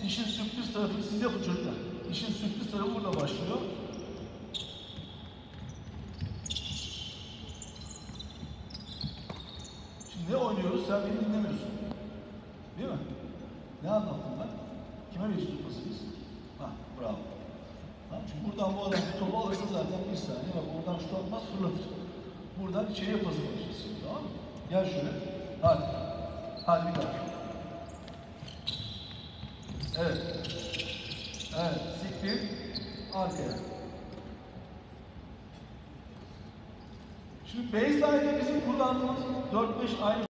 işin sürpriz tarafını siz yapın çocuklar. İşin sürpriz tarafı burada başlıyor. Şimdi ne oynuyoruz? Sen beni dinlemiyorsun. Değil mi? Ne anlattım ben? Kime geçtik pasımız? Ha, bravo. Tamam, çünkü buradan bu adam bir topu alırsa zaten bir saniye. Bak oradan şut atmaz, fırlatır. Buradan içeriye pası vereceğiz. Tamam mı? Gel şöyle. Hadi. Hadi bir daha. Evet. Evet. Siktir. Arkaya. Şimdi baseline'de bizim kullandığımız 4-5 aynı